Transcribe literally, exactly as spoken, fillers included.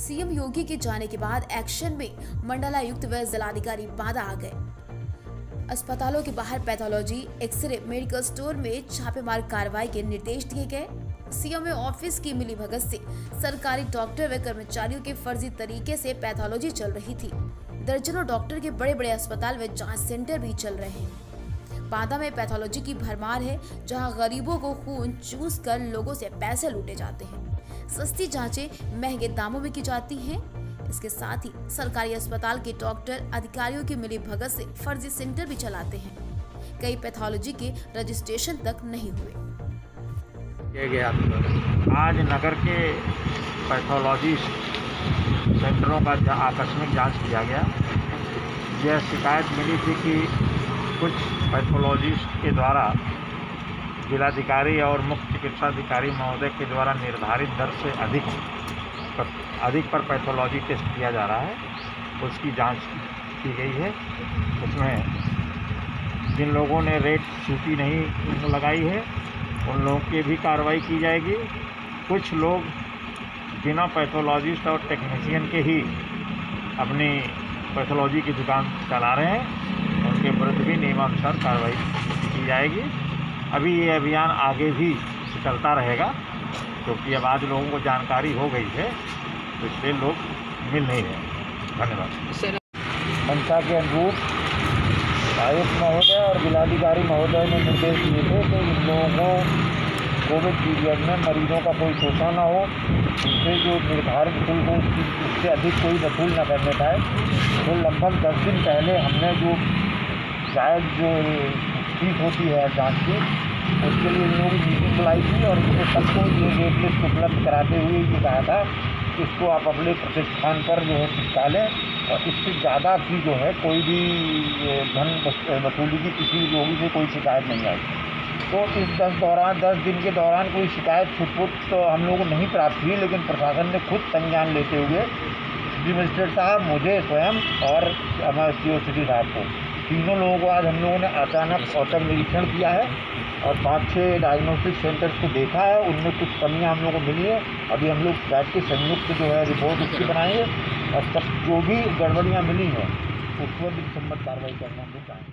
CM योगी के जाने के बाद एक्शन में मंडलायुक्त व जिलाधिकारी बांदा आ गए। अस्पतालों के बाहर पैथोलॉजी, एक्सरे, मेडिकल स्टोर में छापेमार कार्रवाई के निर्देश दिए गए। सीएम ऑफिस की मिलीभगत से सरकारी डॉक्टर व कर्मचारियों के फर्जी तरीके से पैथोलॉजी चल रही थी। दर्जनों डॉक्टर के बड़े बड़े अस्पताल व जांच सेंटर भी चल रहे हैं। बांदा में पैथोलॉजी की भरमार है, जहां गरीबों को खून चूस कर लोगों से पैसे लूटे जाते हैं। सस्ती जांचें महंगे दामों में की जाती हैं। इसके साथ ही सरकारी अस्पताल के डॉक्टर अधिकारियों की मिलीभगत से फर्जी सेंटर भी चलाते हैं। कई पैथोलॉजी के रजिस्ट्रेशन तक नहीं हुए। आज नगर के पैथोलॉजी सेंटरों का आकस्मिक जांच किया गया। यह शिकायत मिली थी कि कुछ पैथोलॉजिस्ट के द्वारा जिलाधिकारी और मुख्य चिकित्साधिकारी महोदय के द्वारा निर्धारित दर से अधिक पर, अधिक पर पैथोलॉजी टेस्ट किया जा रहा है। उसकी जांच की गई है। उसमें जिन लोगों ने रेट सूची नहीं लगाई है उन लोगों की भी कार्रवाई की जाएगी। कुछ लोग बिना पैथोलॉजिस्ट और टेक्नीशियन के ही अपनी पैथोलॉजी की दुकान चला रहे हैं, उनके विरुद्ध भी नियमानुसार कार्रवाई की जाएगी। अभी ये अभियान आगे भी चलता रहेगा, क्योंकि अब आज लोगों को जानकारी हो गई है, तो इसलिए लोग मिल नहीं रहे। धन्यवाद। मनसा के अनुरूप आयुक्त महोदय और जिलाधिकारी महोदय ने निर्देश दिए थे कि इन लोगों को कोविड पीरियड में मरीजों का कोई शोषण न हो, उनसे जो निर्धारित शुल्क हो उससे अधिक कोई वसूल न करने पाए। तो लगभग दस दिन पहले हमने जो शायद जो फीस होती है जांच की, उसके लिए इन लोगों की मीटिंग बुलाई थी और उनको सबको ये रेट लिस्ट उपलब्ध कराते हुए ये कहा था कि इसको आप अपने प्रतिष्ठान पर जो है चिपका लें और इससे ज़्यादा की जो है कोई भी धन वसूली की किसी रोगी से कोई शिकायत नहीं आई। तो इस दस दौरान दस दिन के दौरान कोई शिकायत छुटपुट तो हम लोगों को नहीं प्राप्त हुई, लेकिन प्रशासन ने खुद संज्ञान लेते हुए जी मजिस्ट्रेट साहब, मुझे स्वयं और हमारे सी ओ सिटी साहब को, तीनों लोगों को आज हम लोगों ने अचानक औचक निरीक्षण किया है और पाँच छः डायग्नोस्टिक सेंटर्स को देखा है। उनमें कुछ कमियां हम लोगों को मिली है। अभी हम लोग बैठ के संयुक्त जो है रिपोर्ट उसकी बनाएंगे और सब जो भी गड़बड़ियां मिली हैं उस पर भी सम्मत कार्रवाई करना हम लोग चाहेंगे।